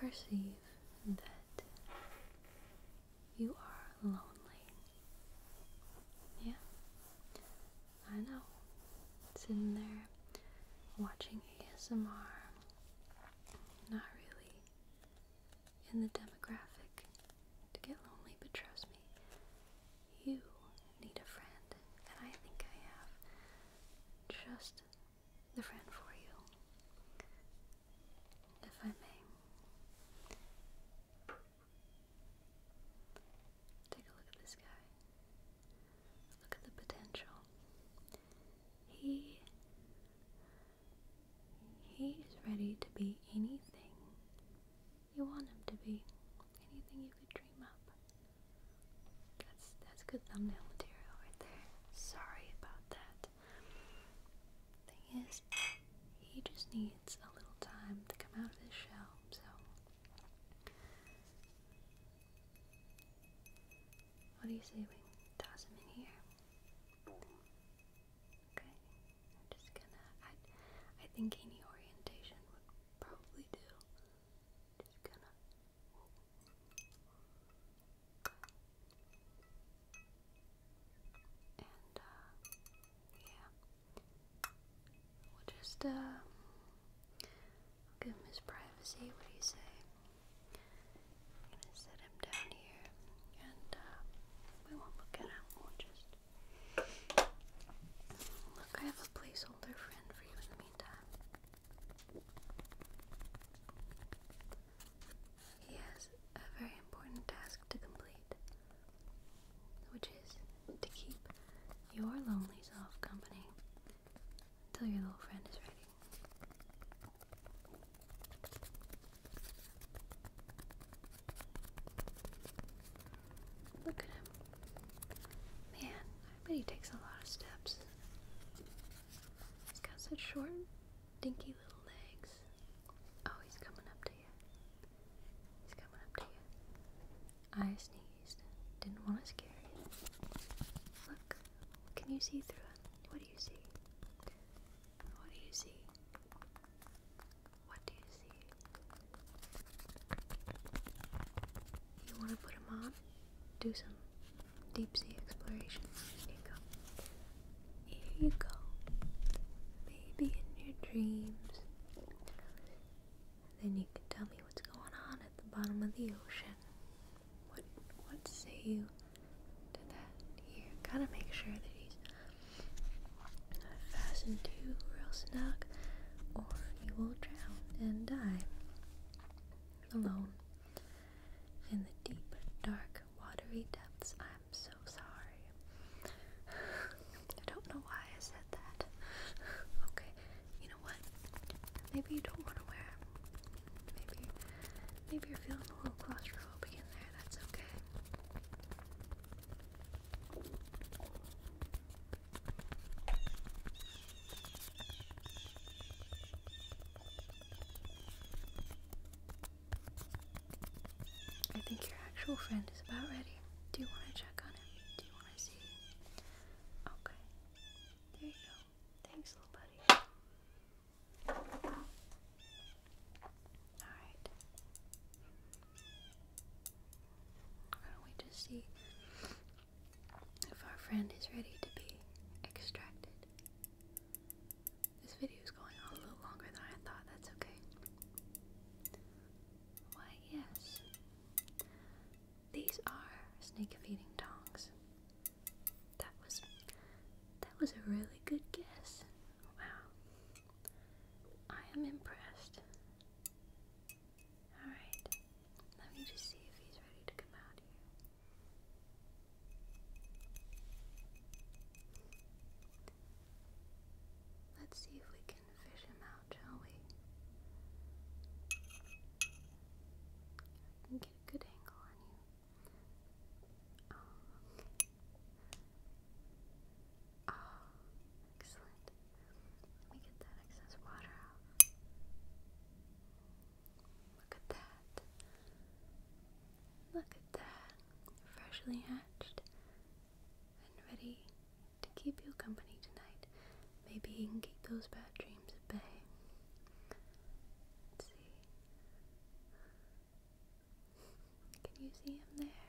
perceive that you are lonely. Yeah, I know. Sitting there watching ASMR, not really in the demographic to get lonely, but trust me, you need a friend, and I think I have just the friend for you, if I may. Take a look at this guy. Look at the potential. He is ready to be anything you want him to be. Anything you could dream up. That's good thumbnail material right there. Sorry about that. Thing is, he just needs a little time to come out of his shell, so what do you say we toss him in here? Okay. I'm just gonna I think any orientation would probably do. Just gonna and yeah. We'll just give him his privacy. What do you say? I'm gonna set him down here and we won't look at him. We'll just look. I have a placeholder friend for you in the meantime. He has a very important task to complete, which is to keep your lonely self company until your little friend is ready. Look at him. Man, I bet he takes a lot of steps. He's got such short, dinky little legs. Oh, he's coming up to you. He's coming up to you. I sneezed. Didn't want to scare you. Look. Can you see through it? What do you see? What do you see? What do you see? You want to put him on? Do some deep sea exploration. Here you go. Here you go. Baby in your dreams. Then you can tell me what's going on at the bottom of the ocean. What say you to that? Here, gotta make sure that he's fastened to you real snug, or you will drown and die alone in the deep, dark, watery depths. I'm so sorry. I don't know why I said that. Okay, you know what? Maybe you don't want to wear him. Maybe you're feeling a little claustrophobic in there. That's okay. I think your actual friend is about ready. Do you want to check on him? Do you want to see? Okay. There you go. Thanks, little buddy. Alright. Why don't we just see if our friend is ready to be extracted? This video is going on a little longer than I thought. That's okay. Why, yes. These are snake feeding tongs. That was a really good guess. Wow. I am impressed. Alright. Let me just see if he's ready to come out here. Let's see if we can fish him out, shall we? I can get a good angle on you. Oh, excellent. Let me get that excess water out. Look at that. Look at that. Freshly hatched and ready to keep you company tonight. Maybe he can keep those bad dreams at bay. Let's see. see him there?